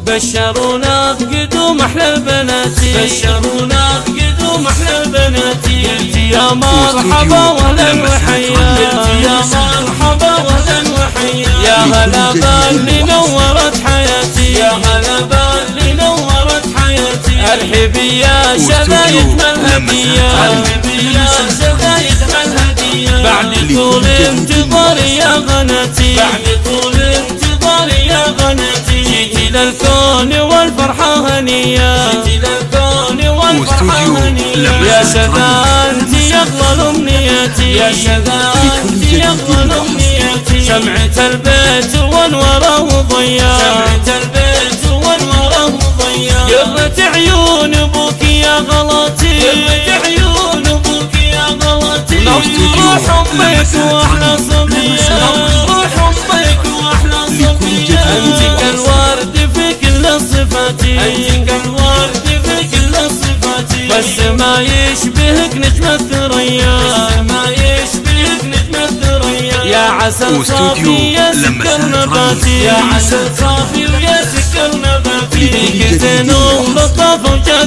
بشرونا بقدوم احلى البنات، بشرونا بقدوم احلى البنات. يا مرحبا واهلا وحيا، يا مرحبا واهلا وحيا. يا هلا باللي نورت حياتي، يا هلا باللي نورت حياتي. ارحبي يا شذايد مالهدية، ارحبي يا شذايد مالهدية. بعد طول انتظار يا غناتي، بعد طول انتظار يا غناتي. جيتي للكون والفرحة هنية، جيتي للكون والفرحة هنية. يا شذا انتي اغلى امنياتي، يا شذا انتي اغلى امنياتي. شمعة البيت وانوره وضياء، شمعة البيت وانوره وضياء. قرة عيون ابوك يا غلطي، قرة عيون ابوك يا غلطي. روح امك واحلى صبية، روح امك واحلى صبية. انت كالورد في كل صفاتي، انت كالورد في كل صفاتي. بس ما يشبهك نجم الثريا، بس ما يشبهك نجم الثريا. يا عسل صافي يا سكر نباتي، يا عسل صافي ويا سكر نباتي. فيك زين ولطف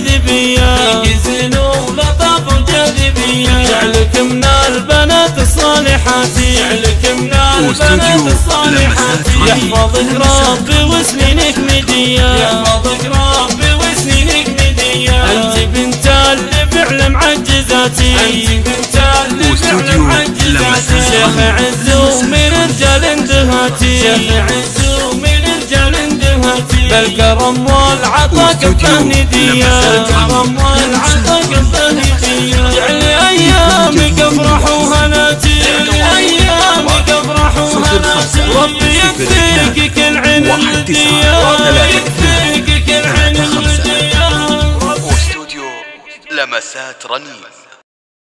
وجاذبية، فيك زين ولطف وجاذبية. جعلك من البنات الصالحات، جعلك من البنات الصالحات. يحفظك ربي وسنينك مدية، يحفظك ربي وسنينك مدية. انت بنت اللي فعل معجزاتي، انت بنت اللي فعل معجزاتي. شيخ عز ومن رجال اندهاتي، شيخ عز ومن رجال اندهاتي. بالكرم والعطا كفه هدية، بالكرم والعطا كفه هدية. جعل ايامك افرح وهناتي، جعل ايامك افرح وهناتي. ربي يكفيك كل عين الودية، ربي يكفيك كل عين الودية. واستوديو لمسات رنين.